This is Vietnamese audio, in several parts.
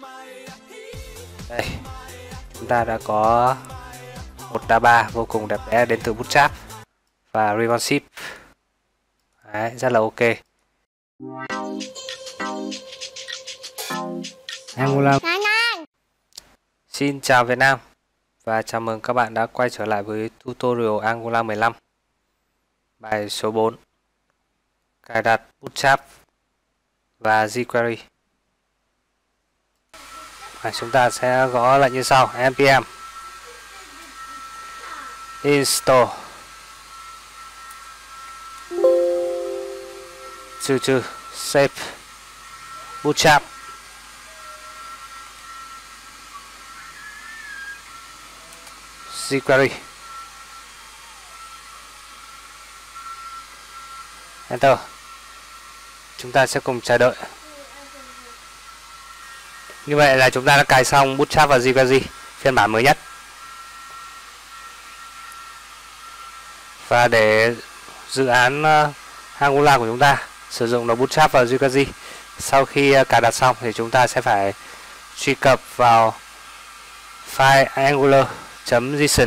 Đây, chúng ta đã có một data vô cùng đẹp đẽ đến từ Bootstrap và responsive. Đấy, rất là ok. Angular. Xin chào Việt Nam và chào mừng các bạn đã quay trở lại với tutorial Angular 15. Bài số 4. Cài đặt Bootstrap và jQuery. Chúng ta sẽ gõ lệnh như sau: npm install save Bootstrap. jQuery. Enter. Chúng ta sẽ cùng chờ đợi. Như vậy là chúng ta đã cài xong Bootstrap và jQuery phiên bản mới nhất. Và để dự án Angular của chúng ta sử dụng được Bootstrap và jQuery, sau khi cài đặt xong thì chúng ta sẽ phải truy cập vào file angular.json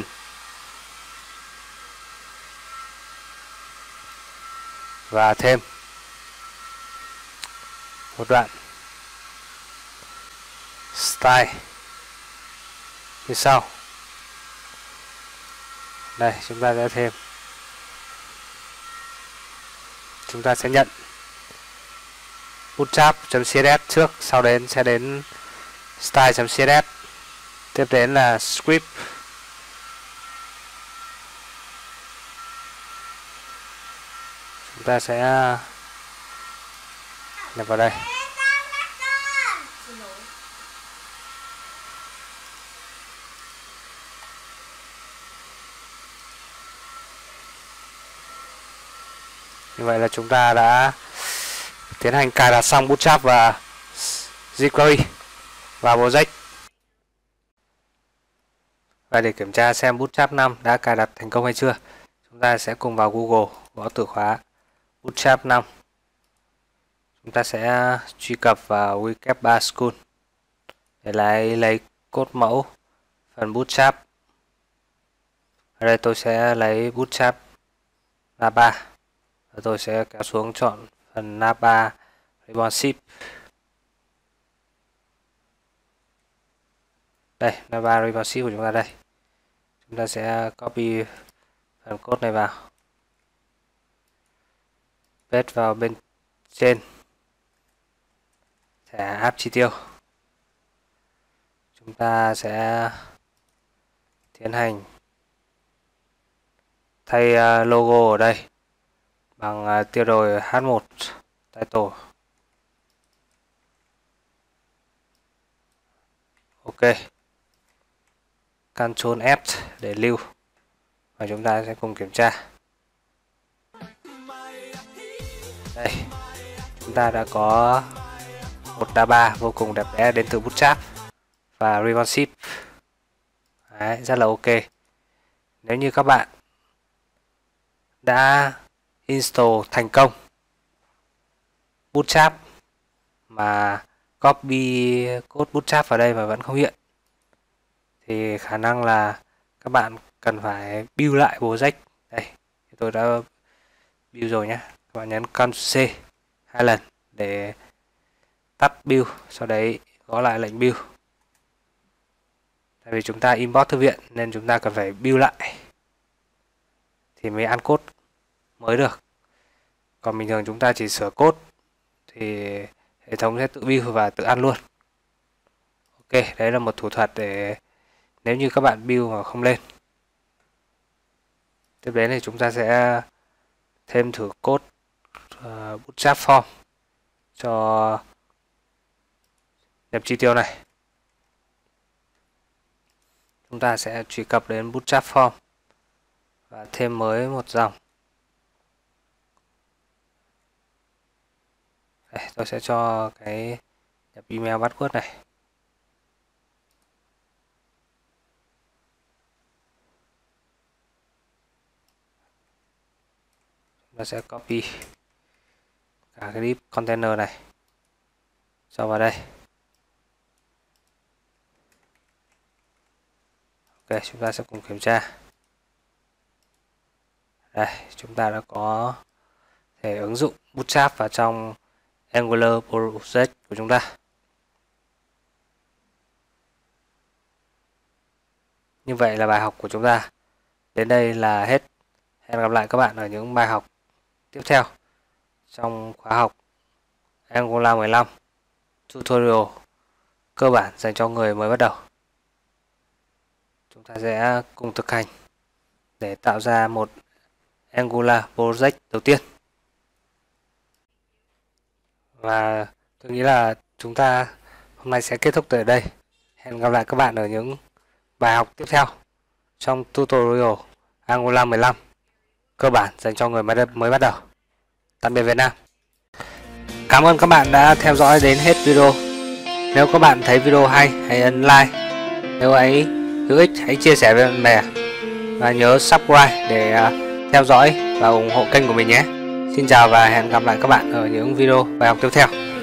và thêm một đoạn style như sau. Đây, chúng ta sẽ thêm, chúng ta sẽ nhận bootstrap.css trước, sau đến sẽ đến style.css, tiếp đến là script. Chúng ta sẽ nhập vào đây. Như vậy là chúng ta đã tiến hành cài đặt xong Bootstrap và jQuery vào project. Và để kiểm tra xem Bootstrap 5 đã cài đặt thành công hay chưa, chúng ta sẽ cùng vào Google gõ từ khóa Bootstrap 5. Chúng ta sẽ truy cập vào Wikipedia School để lấy code mẫu phần Bootstrap. Ở đây tôi sẽ lấy Bootstrap Napa. Và tôi sẽ kéo xuống chọn phần Napa Responsive. Đây, Napa Responsive của chúng ta đây. Chúng ta sẽ copy phần code này vào, paste vào bên trên thẻ app chi tiêu. Chúng ta sẽ tiến hành thay logo ở đây bằng tiêu đề H1 title. Ok. Ctrl S để lưu. Và chúng ta sẽ cùng kiểm tra. Đây, chúng ta đã có một data vô cùng đẹp đẽ đến từ Bootstrap và responsive. Đấy, rất là ok. Nếu như các bạn đã install thành công Bootstrap mà copy code Bootstrap vào đây mà vẫn không hiện, thì khả năng là các bạn cần phải build lại project. Đây, tôi đã build rồi nhé. Các bạn nhấn Ctrl C 2 lần để tắt build, sau đấy gõ lại lệnh build. Tại vì chúng ta import thư viện nên chúng ta cần phải build lại thì mới ăn code mới được. Còn bình thường chúng ta chỉ sửa code thì hệ thống sẽ tự build và tự ăn luôn. Ok, đấy là một thủ thuật để nếu như các bạn build mà không lên. Tiếp đến thì chúng ta sẽ thêm thử code Bootstrap form cho nhập chi tiêu này. Chúng ta sẽ truy cập đến Bootstrap form và thêm mới một dòng. Đây, tôi sẽ cho cái nhập email password này. Chúng ta sẽ copy cả cái div container này cho vào đây. Ok, chúng ta sẽ cùng kiểm tra. Đây, chúng ta đã có thể ứng dụng Bootstrap vào trong Angular Project của chúng ta. Như vậy là bài học của chúng ta đến đây là hết. Hẹn gặp lại các bạn ở những bài học tiếp theo trong khóa học Angular 15 tutorial cơ bản dành cho người mới bắt đầu. Chúng ta sẽ cùng thực hành để tạo ra một Angular project đầu tiên. Và tôi nghĩ là chúng ta hôm nay sẽ kết thúc tại đây. Hẹn gặp lại các bạn ở những bài học tiếp theo trong tutorial Angular 15 cơ bản dành cho người mới bắt đầu. Tạm biệt Việt Nam. Cảm ơn các bạn đã theo dõi đến hết video. Nếu các bạn thấy video hay, hãy ấn like. Nếu ấy hữu ích, hãy chia sẻ với bạn bè. Và nhớ subscribe để theo dõi và ủng hộ kênh của mình nhé. Xin chào và hẹn gặp lại các bạn ở những video bài học tiếp theo.